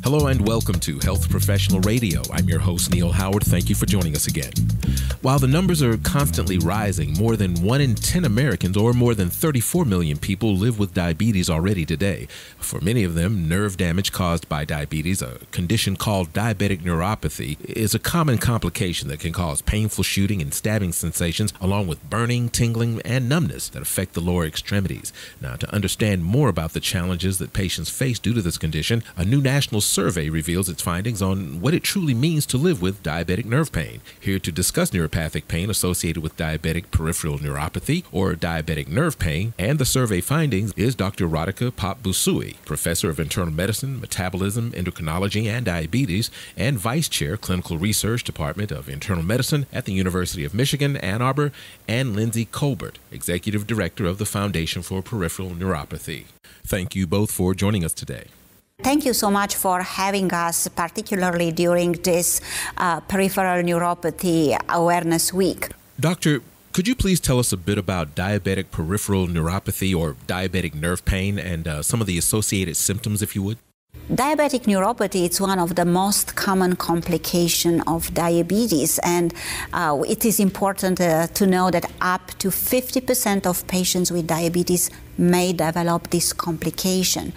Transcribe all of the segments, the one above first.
Hello and welcome to Health Professional Radio. I'm your host, Neil Howard. Thank you for joining us again. While the numbers are constantly rising, more than 1 in 10 Americans, or more than 34 million people, live with diabetes already today. For many of them, nerve damage caused by diabetes, a condition called diabetic neuropathy, is a common complication that can cause painful shooting and stabbing sensations, along with burning, tingling, and numbness that affect the lower extremities. Now, to understand more about the challenges that patients face due to this condition, a new national survey reveals its findings on what it truly means to live with diabetic nerve pain. Here to discuss neuropathic pain associated with diabetic peripheral neuropathy or diabetic nerve pain and the survey findings is Dr. Rodica Pop-Busui, professor of internal medicine, metabolism, endocrinology, and diabetes, and vice chair, clinical research department of internal medicine at the University of Michigan, Ann Arbor, and Lindsay Colbert, executive director of the Foundation for Peripheral Neuropathy. Thank you both for joining us today. Thank you so much for having us, particularly during this Peripheral Neuropathy Awareness Week. Doctor, could you please tell us a bit about diabetic peripheral neuropathy or diabetic nerve pain and some of the associated symptoms, if you would? Diabetic neuropathy is one of the most common complications of diabetes, and it is important to know that up to 50% of patients with diabetes may develop this complication.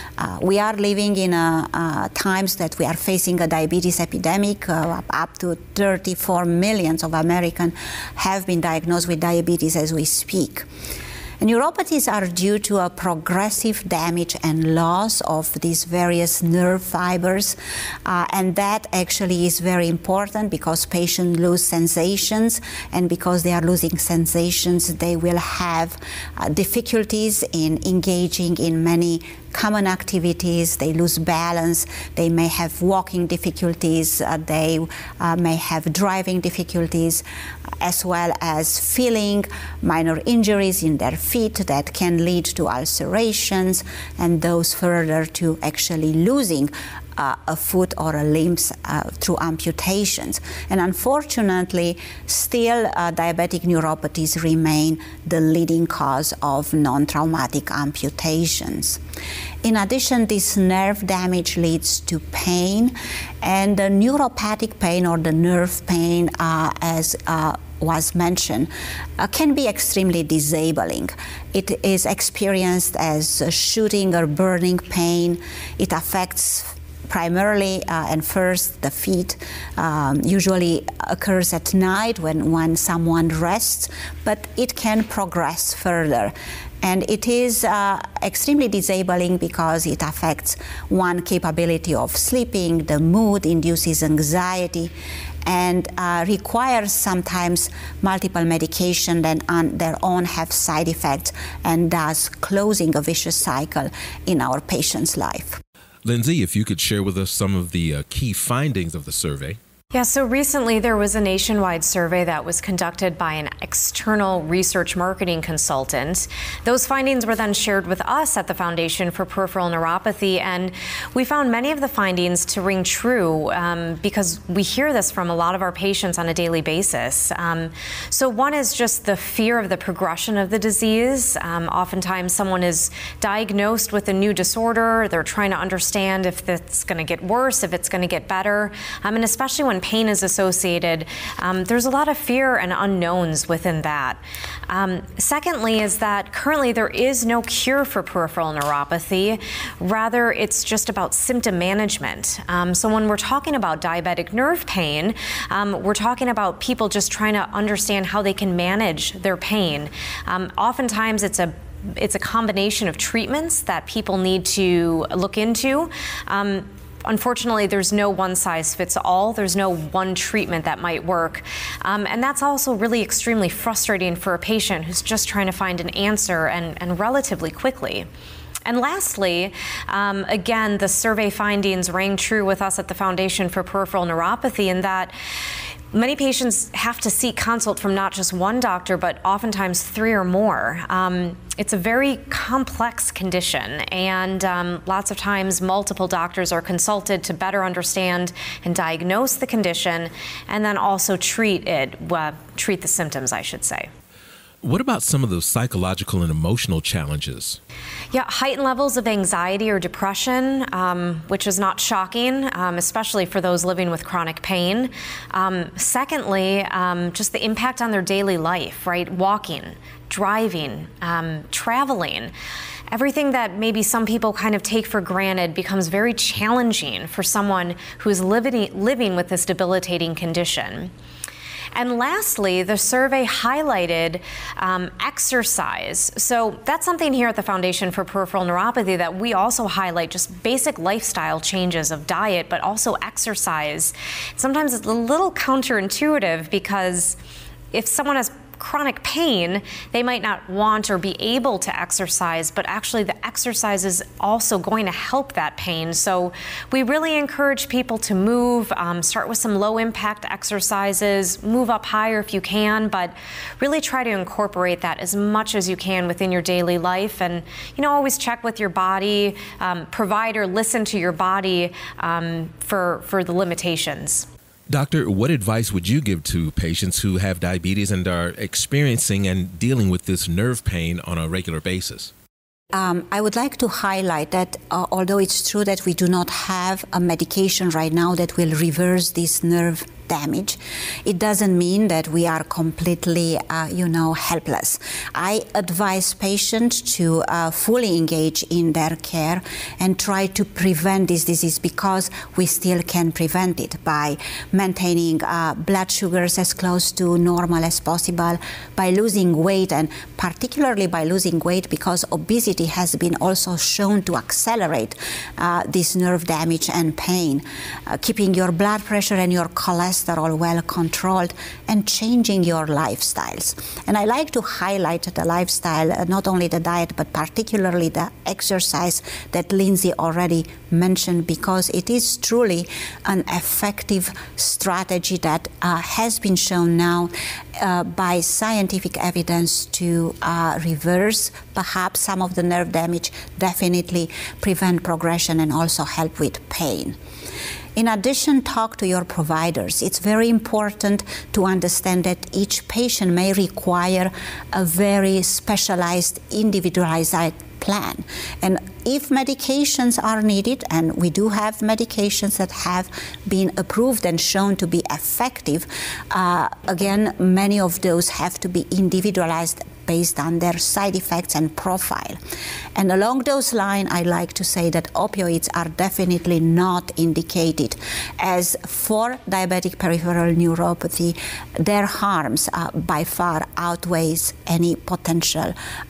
We are living in times that we are facing a diabetes epidemic. Up to 34 million of Americans have been diagnosed with diabetes as we speak. Neuropathies are due to a progressive damage and loss of these various nerve fibers, and that actually is very important because patients lose sensations, and because they are losing sensations, they will have difficulties in engaging in many common activities. They lose balance, they may have walking difficulties, they may have driving difficulties, as well as feeling minor injuries in their feet that can lead to ulcerations, and those further to actually losing a foot or a limb through amputations. And unfortunately, still diabetic neuropathies remain the leading cause of non-traumatic amputations. In addition, this nerve damage leads to pain, and the neuropathic pain or the nerve pain, as was mentioned, can be extremely disabling. It is experienced as shooting or burning pain. It affects primarily and first the feet, usually occurs at night when someone rests, but it can progress further. And it is extremely disabling because it affects one's capability of sleeping, the mood, induces anxiety, and requires sometimes multiple medication that on their own have side effects, and thus closing a vicious cycle in our patient's life. Lindsay, if you could share with us some of the key findings of the survey. Yeah, so recently there was a nationwide survey that was conducted by an external research marketing consultant. Those findings were then shared with us at the Foundation for Peripheral Neuropathy, and we found many of the findings to ring true because we hear this from a lot of our patients on a daily basis. So one is just the fear of the progression of the disease. Oftentimes someone is diagnosed with a new disorder. They're trying to understand if it's going to get worse, if it's going to get better, and especially when pain is associated, there's a lot of fear and unknowns within that. Secondly is that currently there is no cure for peripheral neuropathy. Rather, it's just about symptom management. So when we're talking about diabetic nerve pain, we're talking about people just trying to understand how they can manage their pain. Oftentimes it's a combination of treatments that people need to look into. Unfortunately, there's no one size fits all. There's no one treatment that might work. And that's also really extremely frustrating for a patient who's just trying to find an answer and relatively quickly. And lastly, again, the survey findings rang true with us at the Foundation for Peripheral Neuropathy in that many patients have to seek consult from not just one doctor, but oftentimes 3 or more. It's a very complex condition, and lots of times multiple doctors are consulted to better understand and diagnose the condition, and then also treat the symptoms, I should say. What about some of those psychological and emotional challenges? Yeah, heightened levels of anxiety or depression, which is not shocking, especially for those living with chronic pain. Secondly, just the impact on their daily life, right? Walking, driving, traveling. Everything that maybe some people kind of take for granted becomes very challenging for someone who's living with this debilitating condition. And lastly, the survey highlighted exercise. So that's something here at the Foundation for Peripheral Neuropathy that we also highlight, just basic lifestyle changes of diet, but also exercise. Sometimes it's a little counterintuitive because if someone has chronic pain, they might not want or be able to exercise, but actually the exercise is also going to help that pain. So we really encourage people to move, start with some low impact exercises, move up higher if you can, but really try to incorporate that as much as you can within your daily life. And, always check with your body, provider, listen to your body for the limitations. Doctor, what advice would you give to patients who have diabetes and are experiencing and dealing with this nerve pain on a regular basis? I would like to highlight that although it's true that we do not have a medication right now that will reverse this nerve damage, it doesn't mean that we are completely, helpless. I advise patients to fully engage in their care and try to prevent this disease because we still can prevent it by maintaining blood sugars as close to normal as possible, by losing weight, and particularly by losing weight because obesity has been also shown to accelerate this nerve damage and pain, keeping your blood pressure and your cholesterol well controlled, and changing your lifestyles. And I like to highlight the lifestyle, not only the diet, but particularly the exercise that Lindsay already mentioned, because it is truly an effective strategy that has been shown now by scientific evidence to reverse perhaps some of the nerve damage, definitely prevent progression, and also help with pain. In addition, talk to your providers. It's very important to understand that each patient may require a very specialized, individualized plan. And if medications are needed, and we do have medications that have been approved and shown to be effective, again, many of those have to be individualized based on their side effects and profile. And along those lines, I like to say that opioids are definitely not indicated, as for diabetic peripheral neuropathy, their harms by far outweighs any potential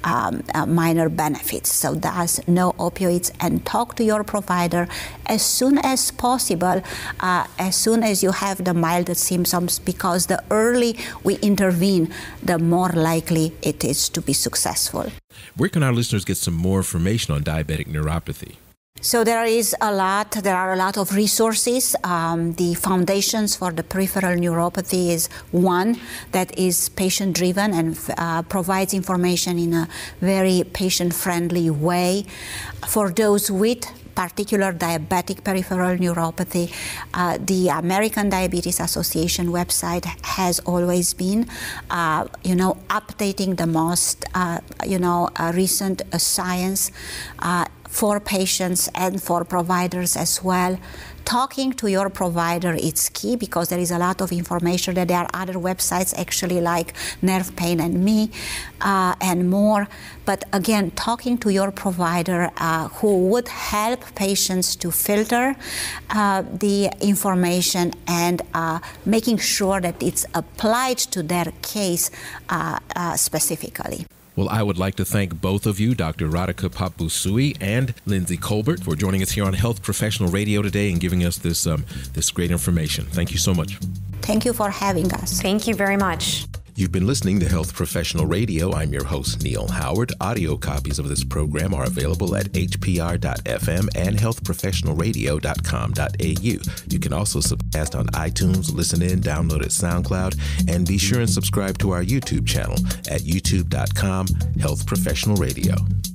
minor benefits. So thus, no opioids, and talk to your provider as soon as possible, as soon as you have the mild symptoms, because the early we intervene, the more likely it is to be successful. Where can our listeners get some more information on diabetic neuropathy? So there are a lot of resources. The Foundations for the Peripheral Neuropathy is one that is patient-driven and provides information in a very patient-friendly way. For those with particular diabetic peripheral neuropathy, the American Diabetes Association website has always been, updating the most, recent science for patients and for providers as well. Talking to your provider is key, because there is a lot of information. That there are other websites actually like Nerve Pain and Me and more. But again, talking to your provider who would help patients to filter the information and making sure that it's applied to their case specifically. Well, I would like to thank both of you, Dr. Rodica Pop-Busui and Lindsay Colbert, for joining us here on Health Professional Radio today and giving us this great information. Thank you so much. Thank you for having us. Thank you very much. You've been listening to Health Professional Radio. I'm your host, Neil Howard. Audio copies of this program are available at hpr.fm and healthprofessionalradio.com.au. You can also subcast on iTunes, listen in, download at SoundCloud, and be sure and subscribe to our YouTube channel at youtube.com/Health Professional Radio.